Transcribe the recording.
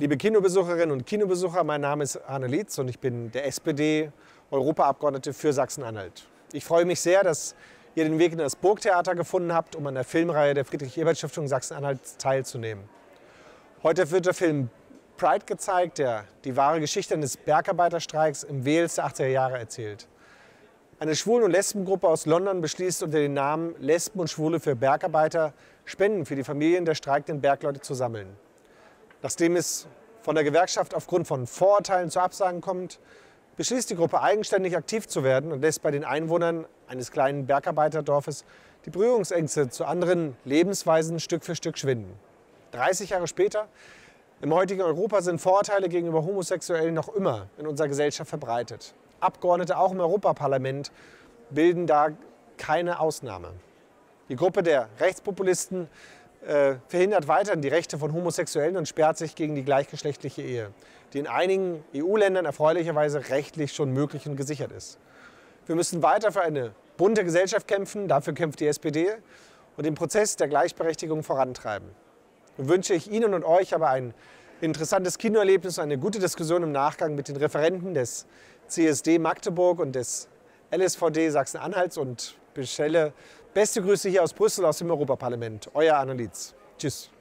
Liebe Kinobesucherinnen und Kinobesucher, mein Name ist Arne Lietz und ich bin der SPD-Europaabgeordnete für Sachsen-Anhalt. Ich freue mich sehr, dass ihr den Weg in das Burgtheater gefunden habt, um an der Filmreihe der Friedrich-Ebert-Stiftung Sachsen-Anhalt teilzunehmen. Heute wird der Film Pride gezeigt, der die wahre Geschichte eines Bergarbeiterstreiks im Wales der 80er Jahre erzählt. Eine Schwulen- und Lesbengruppe aus London beschließt unter dem Namen Lesben und Schwule für Bergarbeiter Spenden für die Familien der streikenden Bergleute zu sammeln. Nachdem es von der Gewerkschaft aufgrund von Vorurteilen zu Absagen kommt, beschließt die Gruppe eigenständig aktiv zu werden und lässt bei den Einwohnern eines kleinen Bergarbeiterdorfes die Berührungsängste zu anderen Lebensweisen Stück für Stück schwinden. 30 Jahre später, im heutigen Europa, sind Vorurteile gegenüber Homosexuellen noch immer in unserer Gesellschaft verbreitet. Abgeordnete auch im Europaparlament bilden da keine Ausnahme. Die Gruppe der Rechtspopulisten verhindert weiterhin die Rechte von Homosexuellen und sperrt sich gegen die gleichgeschlechtliche Ehe, die in einigen EU-Ländern erfreulicherweise rechtlich schon möglich und gesichert ist. Wir müssen weiter für eine bunte Gesellschaft kämpfen, dafür kämpft die SPD, und den Prozess der Gleichberechtigung vorantreiben. Nun wünsche ich Ihnen und euch aber ein interessantes Kinoerlebnis und eine gute Diskussion im Nachgang mit den Referenten des CSD Magdeburg und des LSVD Sachsen-Anhalts und bestelle beste Grüße hier aus Brüssel, aus dem Europaparlament. Euer Arne Lietz. Tschüss.